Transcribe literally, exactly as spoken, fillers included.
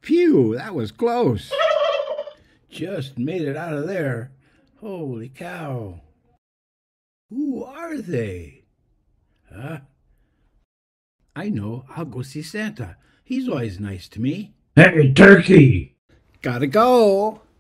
Phew, that was close. Just made it out of there. Holy cow. Who are they? Huh? I know. I'll go see Santa. He's always nice to me. Hey, turkey! Gotta go.